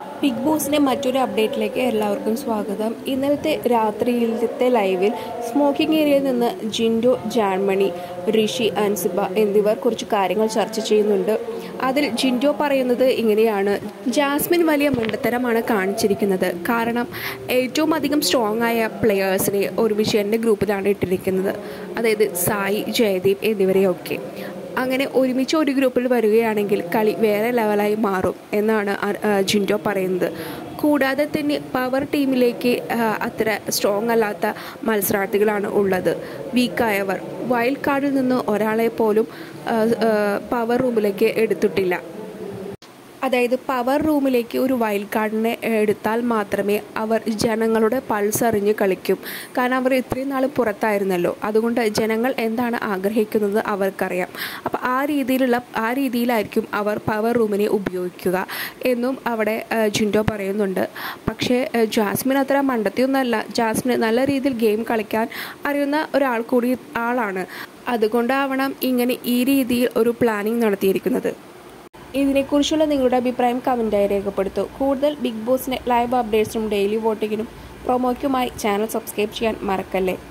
Big ബോസിന്റെ മറ്റൊരു അപ്ഡേറ്റിലേക്ക് എല്ലാവർക്കും സ്വാഗതം. ഇന്നലത്തെ രാത്രിയിലത്തെ ലൈവിൽ സ്മോക്കിംഗ് ഏരിയയിൽ നിന്ന് ജിൻഡോ, ജാൻമണി, ഋഷി, അൻസിബ എന്നിവർ കുറച്ച് കാര്യങ്ങൾ ചർച്ച ചെയ്യുന്നുണ്ട്. അതിൽ ജിൻഡോ പറയുന്നത് ഇങ്ങനെയാണ്: ജാസ്മിൻ വലിയ മണ്ടത്തരമാണ് കാണിച്ചിരിക്കുന്നത്. കാരണം ഏറ്റവും അധികം സ്ട്രോങ് ആയ പ്ലെയേഴ്സിനെ ഒരു വിഷയൻ്റെ ഗ്രൂപ്പിലാണ് ഇട്ടിരിക്കുന്നത്, അതായത് സായി, ജയദീപ് എന്നിവരെയൊക്കെ. അങ്ങനെ ഒരുമിച്ച് ഒരു ഗ്രൂപ്പിൽ വരികയാണെങ്കിൽ കളി വേറെ ലെവലായി മാറും എന്നാണ് ജിൻഡോ പറയുന്നത്. കൂടാതെ തന്നെ പവർ ടീമിലേക്ക് അത്ര സ്ട്രോങ് അല്ലാത്ത മത്സരാർത്ഥികളാണ് ഉള്ളത്, വീക്കായവർ. വൈൽഡ് കാർഡിൽ നിന്ന് ഒരാളെ പോലും പവർ റൂമിലേക്ക് എടുത്തിട്ടില്ല. അതായത് പവർ റൂമിലേക്ക് ഒരു വൈൽഡ് കാർഡിനെ എടുത്താൽ മാത്രമേ അവർ ജനങ്ങളുടെ പൾസ് അറിഞ്ഞ് കളിക്കും. കാരണം അവർ ഇത്രയും നാൾ പുറത്തായിരുന്നല്ലോ, അതുകൊണ്ട് ജനങ്ങൾ എന്താണ് ആഗ്രഹിക്കുന്നത് അവർക്കറിയാം. അപ്പോൾ ആ രീതിയിലായിരിക്കും അവർ പവർ റൂമിനെ ഉപയോഗിക്കുക എന്നും അവിടെ ജിൻഡോ പറയുന്നുണ്ട്. പക്ഷേ ജാസ്മിൻ അത്ര മണ്ടത്തിയൊന്നുമല്ല. ജാസ്മിൻ നല്ല രീതിയിൽ ഗെയിം കളിക്കാൻ അറിയുന്ന ആളാണ്. അതുകൊണ്ടാവണം ഇങ്ങനെ ഈ രീതിയിൽ ഒരു പ്ലാനിങ് നടത്തിയിരിക്കുന്നത്. ഇതിനെക്കുറിച്ചുള്ള നിങ്ങളുടെ അഭിപ്രായം കമൻറ്റായി രേഖപ്പെടുത്തൂ. കൂടുതൽ ബിഗ് ബോസിൻ്റെ ലൈവ് അപ്ഡേറ്റ്സിനും ഡെയിലി വോട്ടിങ്ങിനും പ്രൊമോയ്ക്കുമായി ചാനൽ സബ്സ്ക്രൈബ് ചെയ്യാൻ മറക്കല്ലേ.